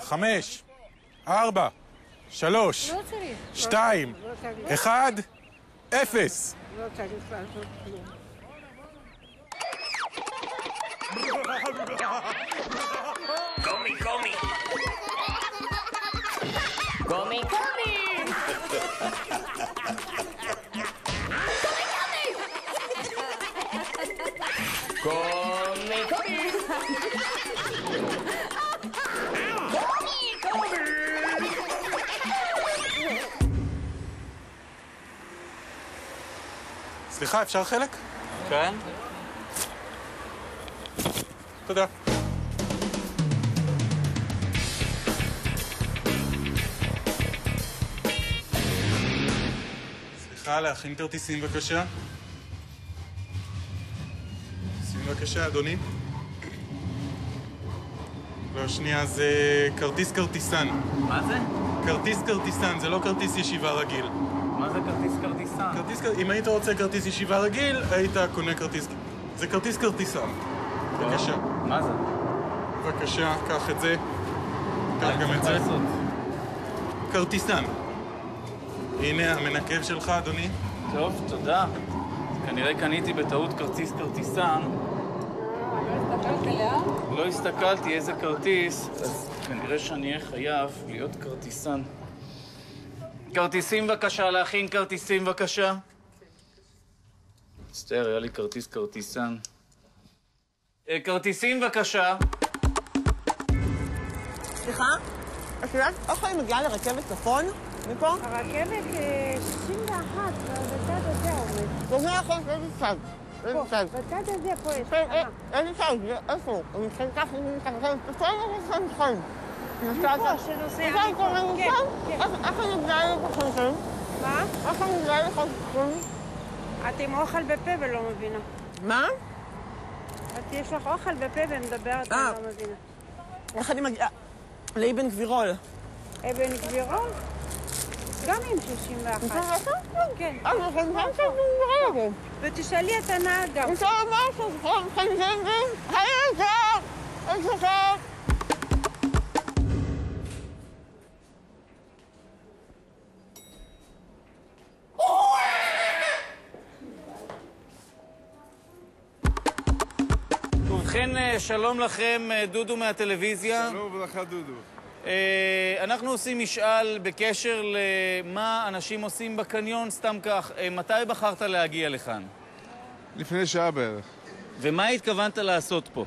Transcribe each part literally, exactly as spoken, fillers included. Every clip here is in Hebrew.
חמש, ארבע, שלוש, שתיים, אחד, אפס. לא צריך לעשות כלום. קומי, קומי. קומי, קומי. קומי, קומי. סליחה, אפשר חלק? כן. תודה. סליחה, להכין כרטיסים בבקשה. שים בבקשה, אדוני. לא, שנייה, זה כרטיס כרטיסן. מה זה? כרטיס כרטיסן, זה לא כרטיס ישיבה רגיל. מה זה כרטיס כרטיסן? כרטיס, אם היית רוצה כרטיס ישיבה רגיל, היית קונה כרטיס... זה כרטיס כרטיסן. בבקשה. מה זה? בבקשה, קח את זה. קח גם את זה. כרטיסן. הנה המנקב שלך, אדוני. טוב, תודה. כנראה קניתי בטעות כרטיס כרטיסן. לא הסתכלת עליה? לא הסתכלתי איזה כרטיס, אז כנראה שאני אהיה חייב להיות כרטיסן. כרטיסים בבקשה, להכין כרטיסים בבקשה. מצטער, היה לי כרטיס כרטיסן. כרטיסים בבקשה. סליחה? את יודעת איך אני מגיעה לרכבת צפון? מפה? הרכבת שישים ואחת, בצד הזה עומד. זה נכון, איזה צד? איזה צד? בצד הזה, פה יש. איזה צד? איפה? אני מתחיל ככה, אני מתחיל ככה, צפון או צפון צפון? מפה, שנוסע מפה. כן, כן. איך אני מגיעה לכם? מה? איך אני מגיעה לכם? את עם אוכל בפה ולא מבינה. מה? את יש לך אוכל בפה ומדברת, אני לא מבינה. איך אני מגיעה? לאבן גבירול. אבן גבירול? גם עם שישים ואחת. כן. אז לכם גם שם גבירול. ותשאלי את הנהג גם. אני שואל משהו, לכם זנגים? היי, איזה איזה איזה ובכן, שלום לכם, דודו מהטלוויזיה. שלום וברכה, דודו. אנחנו עושים משאל בקשר למה אנשים עושים בקניון, סתם כך. מתי בחרת להגיע לכאן? לפני שעה בערך. ומה התכוונת לעשות פה?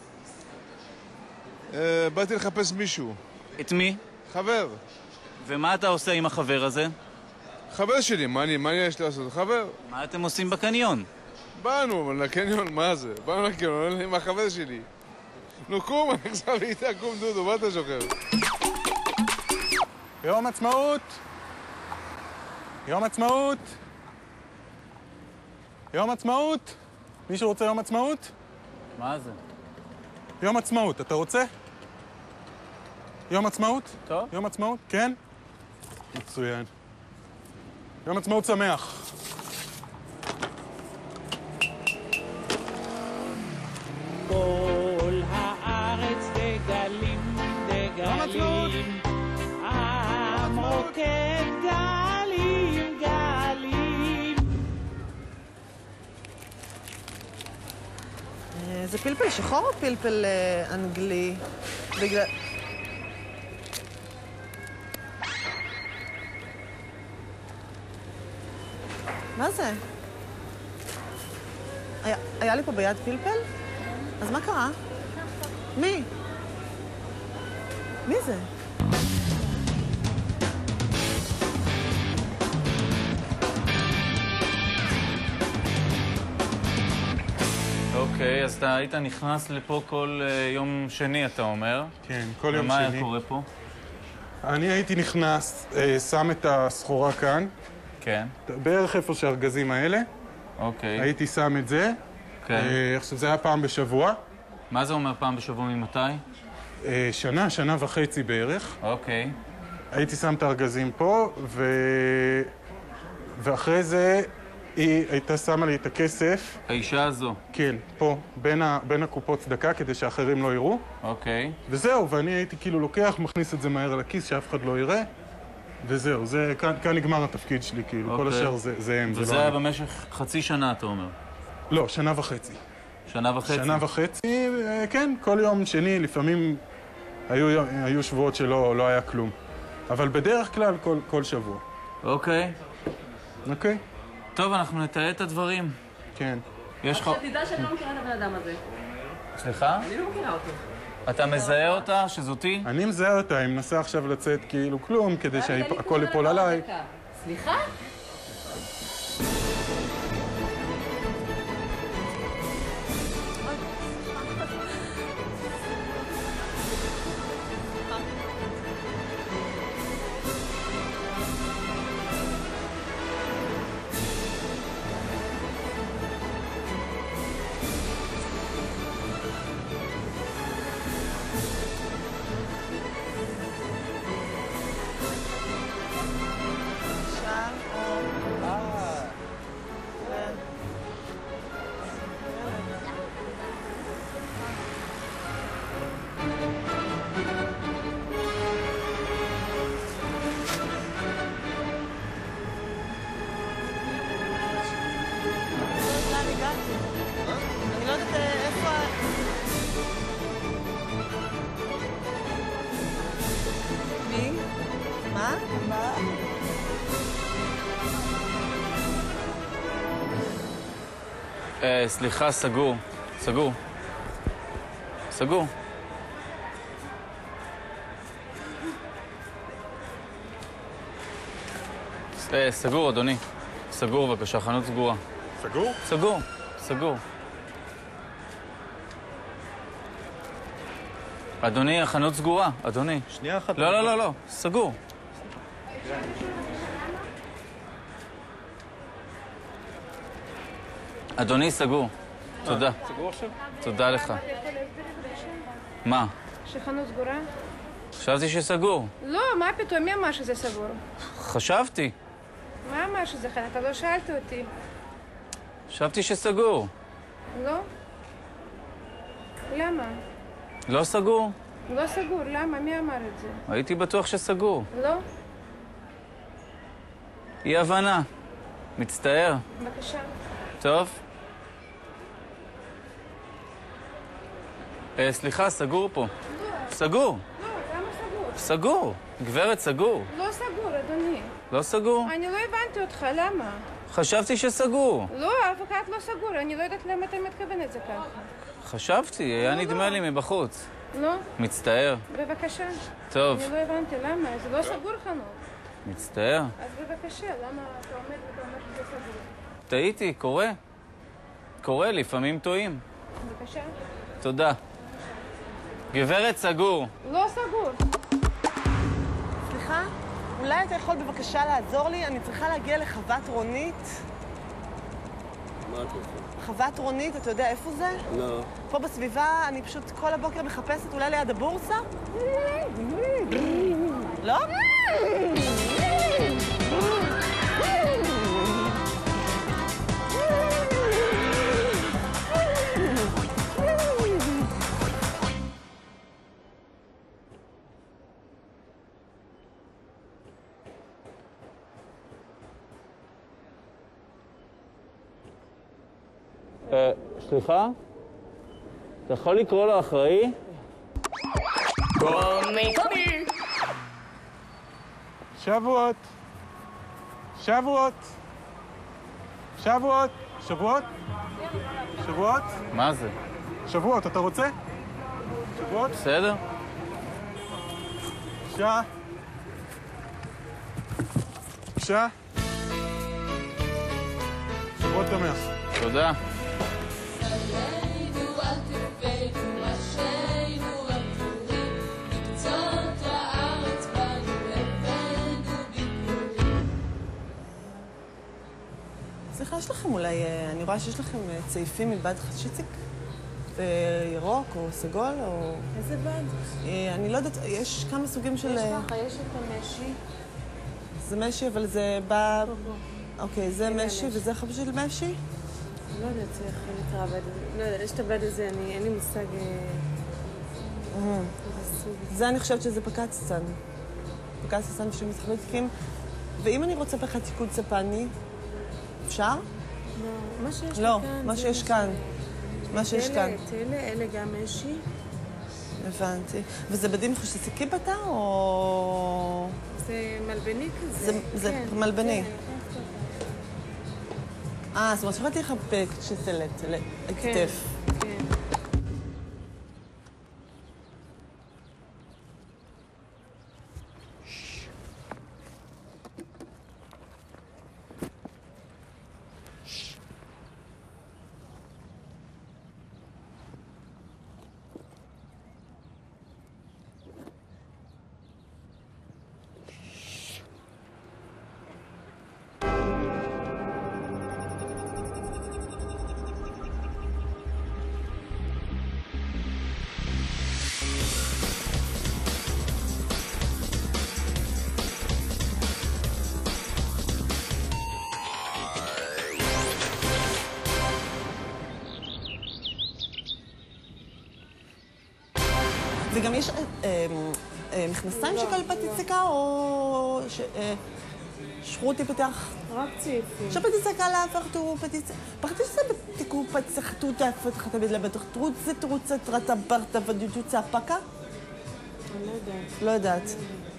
באתי לחפש מישהו. את מי? חבר. ומה אתה עושה עם החבר הזה? חבר שלי, מה אני, מה יש לעשות? חבר. מה אתם עושים בקניון? באנו, לקניון, מה זה? באנו לקניון עם החבר שלי. נו, קום, אני עכשיו איתה, קום דודו, מה אתה שוכר? יום עצמאות! יום עצמאות! יום עצמאות! מישהו רוצה יום עצמאות? מה זה? יום עצמאות, אתה רוצה? יום עצמאות? טוב. יום עצמאות? כן? מצוין. יום עצמאות שמח. כל הארץ דגלים, דגלים, המוקד גלים, גלים. זה פלפל שחור או פלפל אנגלי? בגלל... מה זה? היה, היה לי פה ביד פלפל? אז מה קרה? מי? מי זה? אוקיי, אז אתה היית נכנס לפה כל יום שני, אתה אומר. כן, כל יום שני. ומה היה קורה פה? אני הייתי נכנס, שם את הסחורה כאן. כן. בערך איפה שהארגזים האלה. אוקיי. הייתי שם את זה. כן. עכשיו, זה היה פעם בשבוע. מה זה אומר פעם בשבוע ממתי? שנה, שנה וחצי בערך. אוקיי. הייתי שם את הארגזים פה, ו... ואחרי זה היא הייתה שמה לי את הכסף. האישה הזו. כן, פה, בין, ה, בין הקופות צדקה, כדי שאחרים לא יראו. אוקיי. וזהו, ואני הייתי כאילו לוקח, מכניס את זה מהר לכיס, שאף אחד לא יראה. וזהו, זה, כאן, כאן נגמר התפקיד שלי, כאילו, אוקיי. כל השאר זה, זה הם, זה לא... וזה היה במשך חצי שנה, אתה אומר? לא, שנה וחצי. שנה וחצי? שנה וחצי, כן, כל יום שני, לפעמים היו, היו שבועות שלא לא היה כלום. אבל בדרך כלל כל, כל שבוע. אוקיי. אוקיי? טוב, אנחנו נתאר את הדברים. כן. יש לך... עכשיו תדע שאני לא מכירה את הבן אדם הזה. סליחה? אני לא מכירה אותו. אתה מזהה אותה, שזאתי? אני מזהה אותה, היא מנסה עכשיו לצאת כאילו כלום, כדי שהכל ייפול עליי. סליחה? אני לא יודעת איפה... מי? מה? מה? אה, סליחה, סגור. סגור. סגור. אה, סגור, אדוני. סגור, בבקשה, חנות סגורה. סגור? סגור, סגור. אדוני, החנות סגורה, אדוני. שנייה אחת. לא, לא, לא, לא, סגור. אדוני, סגור. תודה. סגור עכשיו? תודה לך. מה? שחנות סגורה? חשבתי שסגור. לא, מה פתאום? מי אמר שזה סגור? חשבתי. מה אמר שזה חנות? אתה לא שאלת אותי. חשבתי שסגור. לא? למה? לא סגור? לא סגור, למה? מי אמר את זה? הייתי בטוח שסגור. לא? אי הבנה. מצטער. בבקשה. טוב. אה, סליחה, סגור פה. סגור. לא, למה סגור? סגור. גברת, סגור. לא סגור, אדוני. לא סגור? אני לא הבנתי אותך, למה? חשבתי שסגור. לא, אף אחד לא סגור, אני לא יודעת למה אתה מתכוון את זה ככה. חשבתי, היה לא, נדמה לא. לי מבחוץ. לא? מצטער. בבקשה. טוב. אני לא הבנתי, למה? זה לא סגור חנות. מצטער. אז בבקשה, למה אתה עומד ואתה אומר שזה סגור? טעיתי, קורה. קורה, לפעמים טועים. בבקשה. תודה. גברת, סגור. לא סגור. סליחה? אולי אתה יכול בבקשה לעזור לי? אני צריכה להגיע לחוות רונית. מה את רוצה? חוות רונית, אתה יודע איפה זה? לא. פה בסביבה, אני פשוט כל הבוקר מחפשת, אולי ליד הבורסה? לא? אה, סליחה? אתה יכול לקרוא לו אחראי? קומי קומי! שבועות. שבועות. שבועות. שבועות? שבועות? מה זה? שבועות, אתה רוצה? שבועות? בסדר? בבקשה. בבקשה. שבועות תמך. תודה. סליחה, יש לכם אולי, אני רואה שיש לכם צעיפים מבד חשיציק? זה ירוק או סגול או... איזה בד? אני לא יודעת, יש כמה סוגים של... יש לך, יש את המשי. זה משי, אבל זה בא... אוקיי, זה משי וזה חבר של משי? לא יודעת איך נקרא הבד הזה. לא יודעת, יש את הבד הזה, אין לי מושג... זה אני חושבת שזה פקצטן. פקצטן של מסחלותיקים. ואם אני רוצה בחתיקות ספני, אפשר? לא, מה שיש כאן. לא, מה שיש כאן. מה שיש כאן. את אלה, אלה גם משי. הבנתי. וזה בדים חושסיקי בתא או... זה מלבני כזה. זה מלבני. אה, זאת אומרת, שפעתי לך כשסלט, כתף. כן. וגם יש מכנסיים שכל פתיצקה או שרותי פתח? רק ציפים. שפתיצקה להפרטו פתיצקה. פחתי שזה בתיקו פתחתו תפתחת בדלה בתחתרות זה תרוצה תרתה ברטה ודיוטו צעפקה? אני לא יודעת. לא יודעת.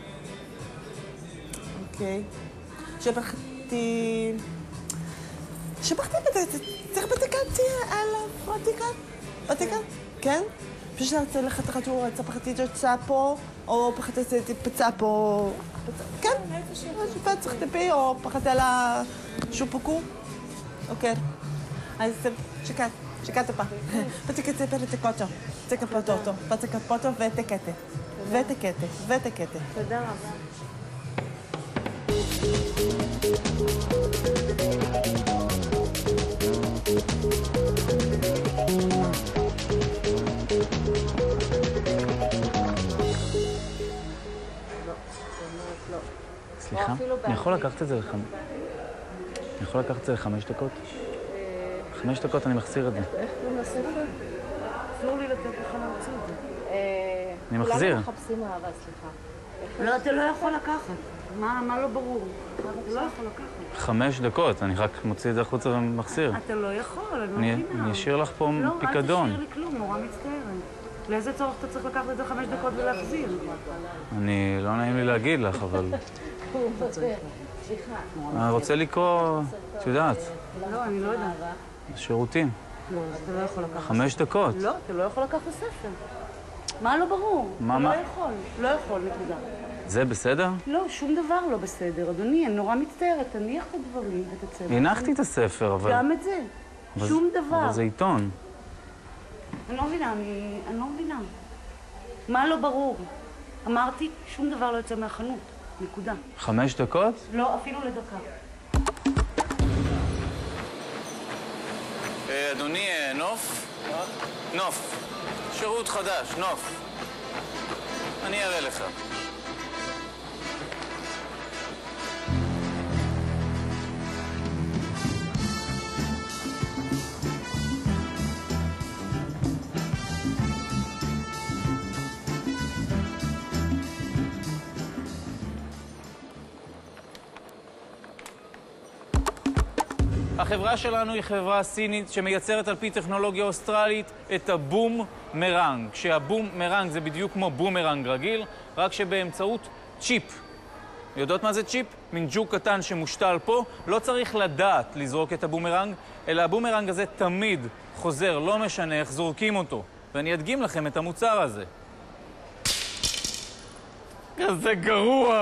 אוקיי. שפחתי... שפחתי פתיצקה. צריך פתיקתי על הפרטיקה? פתיקה? כן? פשוט שרצה לך תחתו רצה פחתי ג'וצה פה, או פחתי פצע פה... כן? פצח טפי, או פחתי על השופקו? אוקיי. אז שקט, שקט פה. פתיקה פרטיקוטו. פתיקה פוטוטו. פתיקה פוטו ותקטה. ותקטה. ותקטה. תודה רבה. סליחה, אני יכול לקחת את זה לחמש... אני יכול לקחת את זה לחמש דקות? חמש דקות אני מחזיר את זה. איך קוראים לספר? אסור לי לתת לך להוציא את זה. אני מחזיר. כולנו מחפשים אהבה, סליחה. לא, אתה לא יכול לקחת. מה לא ברור? אתה לא יכול לקחת. חמש דקות, אני רק מוציא את זה החוצה ומחזיר. אתה לא יכול, אני לא מבינה. אני אשאיר לך פה פיקדון. לא, אל תשאיר לי כלום, נורא מצטערת. לאיזה צורך אתה צריך לקחת את זה חמש דקות ולהחזיר? אני... לא נעים לי להגיד לך, אבל... סליחה. אני רוצה לקרוא, את יודעת. לא, אני לא יודעת. שירותים. לא, אתה לא יכול לקחת. חמש דקות. לא, אתה לא יכול לקחת ספר. מה לא ברור? מה, אתה מה? לא יכול. לא יכול, נקודה. זה בסדר? לא, שום דבר לא בסדר, אדוני. אני נורא מצטערת. תניח את הדברים ותצא. הנחתי את הספר, אבל... גם את זה. שום דבר. אבל זה עיתון. אני לא מבינה, אני, אני לא מבינה. מה לא ברור? אמרתי, שום דבר לא יוצא מהחנות. נקודה. חמש דקות? לא, אפילו לדקה. אדוני, נוף? נוף. שירות חדש, נוף. אני אראה לך. החברה שלנו היא חברה סינית שמייצרת על פי טכנולוגיה אוסטרלית את הבום מרנג. כשהבום מרנג זה בדיוק כמו בומרנג רגיל, רק שבאמצעות צ'יפ. יודעות מה זה צ'יפ? מין ג'וק קטן שמושתל פה. לא צריך לדעת לזרוק את הבומרנג, אלא הבומרנג הזה תמיד חוזר, לא משנה איך זורקים אותו. ואני אדגים לכם את המוצר הזה. כזה גרוע!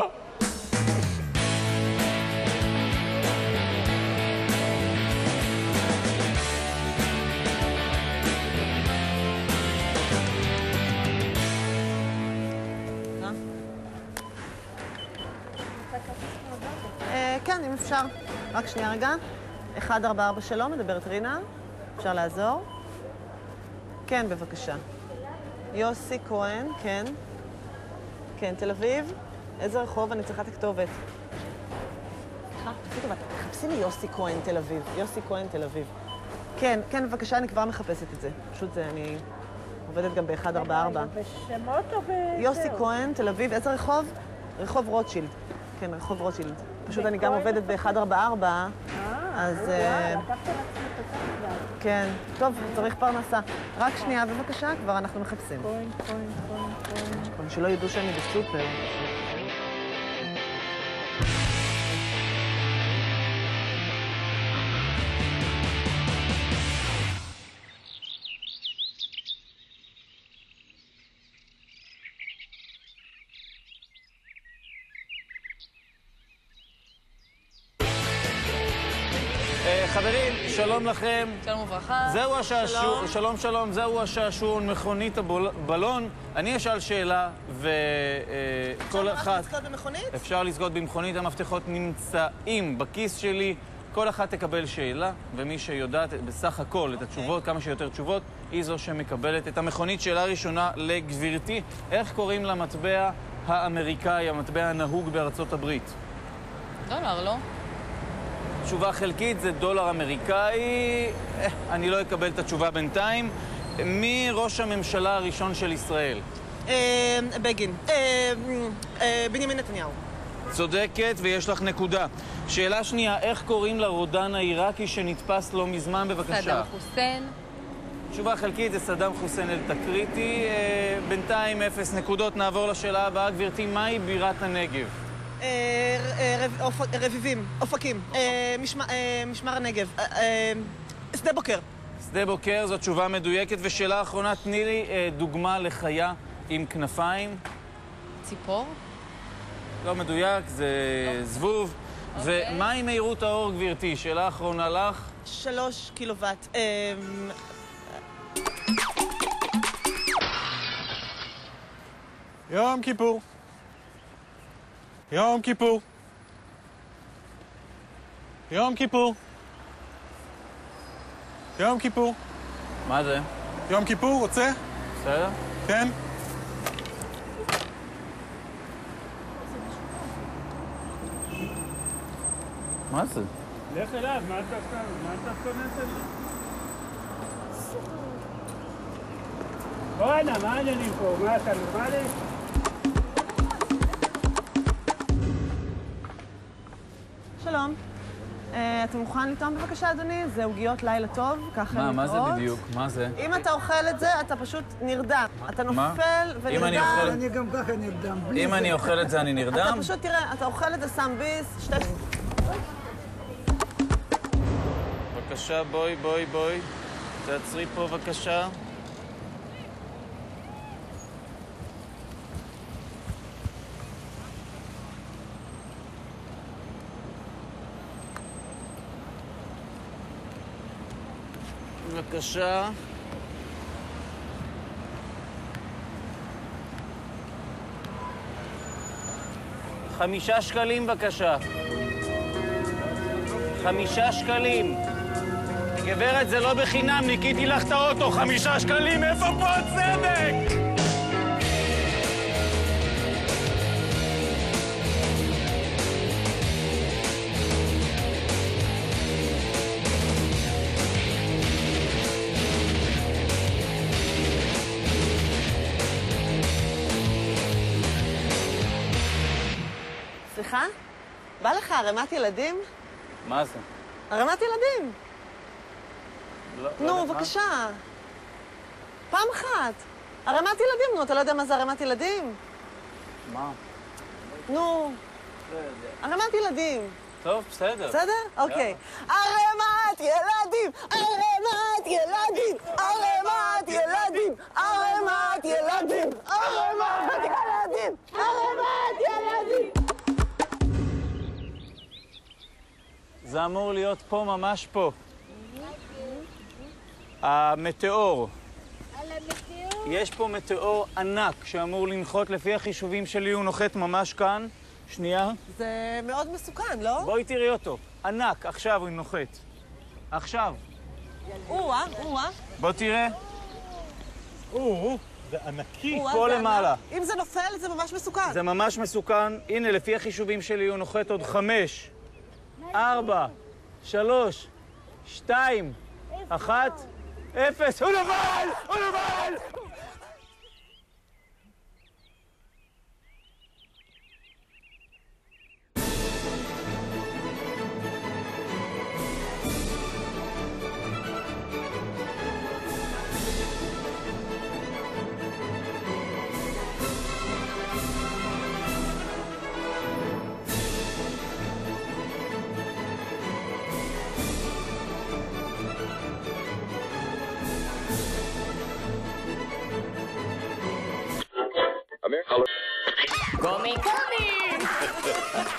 כן, אם אפשר. רק שנייה רגע. אחד ארבע ארבע שלום, מדברת רינה. אפשר לעזור? כן, בבקשה. יוסי כהן, כן. כן, תל אביב. איזה רחוב? אני צריכה את הכתובת. סליחה, תעשי טובה. תחפשי לי יוסי כהן תל אביב. יוסי כהן תל אביב. כן, כן, בבקשה, אני כבר מחפשת את זה. פשוט זה, אני עובדת גם ב-אחת ארבע ארבע. בשמות או ב... יוסי כהן, תל אביב, איזה רחוב? רחוב רוטשילד. כן, רחוב רוטשילד. פשוט אני גם עובדת ב-אחת ארבע ארבע, אז... לקחת לעצמי את כבר. כן, טוב, צריך פרנסה. רק שנייה, בבקשה, כבר אנחנו מחפשים. כהן, כהן, כהן, כהן. שלא ידעו שאני בסופר. חברים, שלום לכם. שלום וברכה. זהו השעשועון, שלום שלום, זהו השעשועון מכונית הבלון. אני אשאל שאלה, וכל אחת... אפשר לזכות במכונית? אפשר לזכות במכונית, המפתחות נמצאים בכיס שלי. כל אחת תקבל שאלה, ומי שיודעת בסך הכל את התשובות, כמה שיותר תשובות, היא זו שמקבלת את המכונית. שאלה ראשונה לגברתי, איך קוראים למטבע האמריקאי, המטבע הנהוג בארצות הברית? דולר, לא? תשובה חלקית זה דולר אמריקאי. אה, אני לא אקבל את התשובה בינתיים. מי ראש הממשלה הראשון של ישראל? אה, בגין. אה, אה, בנימין נתניהו. צודקת, ויש לך נקודה. שאלה שנייה, איך קוראים לרודן העיראקי שנתפס לא מזמן, בבקשה? סדאם חוסיין. תשובה חלקית זה סדאם חוסיין אל-תקריטי. אה, בינתיים אפס נקודות. נעבור לשאלה הבאה. גברתי, מהי בירת הנגב? רביבים, אופקים, משמר הנגב, שדה בוקר. שדה בוקר, זו תשובה מדויקת. ושאלה אחרונה, תני לי דוגמה לחיה עם כנפיים. ציפור? לא מדויק, זה זבוב. ומהי מהירות האור, גברתי? שאלה אחרונה לך. שלוש קילוואט. יום כיפור. יום כיפור. יום כיפור. יום כיפור. מה זה? יום כיפור, רוצה? בסדר? כן. מה זה? לך אליו, מה אתה עושה? מה אתה קונס את זה? בואנה, מה העניינים פה? מה אתה נורמלי? שלום. אתה מוכן לטעום בבקשה, אדוני? זה עוגיות לילה טוב, ככה מה, נקראות. מה זה בדיוק? מה זה? אם אתה אוכל את זה, אתה פשוט נרדם. אתה נופל ונרדם. אני גם ככה נרדם. אם אני אוכל את זה, אני נרדם? אתה פשוט, תראה, אתה אוכל את זה, שם ביס, שתי... בבקשה, בואי, בואי, בואי. תעצרי פה, בבקשה. בבקשה. חמישה שקלים, בבקשה. חמישה שקלים. גברת, זה לא בחינם, ניקיתי לך את האוטו. חמישה שקלים, איפה פה הצדק? סליחה? בא לך ערימת ילדים? מה זה? ערימת ילדים. לא, נו, בבקשה. פעם אחת. ערימת ילדים, נו, אתה לא יודע מה זה ערימת ילדים? מה? נו. ערימת ילדים. טוב, בסדר. בסדר? אוקיי. ערימת ילדים! ערימת ילדים! ערימת ילדים! ערימת ילדים! ערימת ילדים! ערימת ילדים! זה אמור להיות פה, ממש פה. המטאור. על המטאור? יש פה מטאור ענק שאמור לנחות, לפי החישובים שלי הוא נוחת ממש כאן. שנייה. זה מאוד מסוכן, לא? בואי תראי אותו. ענק, עכשיו הוא נוחת. עכשיו. או-אה, או-אה. בוא תראה. או, זה ענקי. פה למעלה. אם זה נופל, זה ממש מסוכן. זה ממש מסוכן. הנה, לפי החישובים שלי הוא נוחת עוד חמש, ארבע, שלוש, שתיים, אחת, אפס. הוא נבל! הוא נבל! קומי קומי!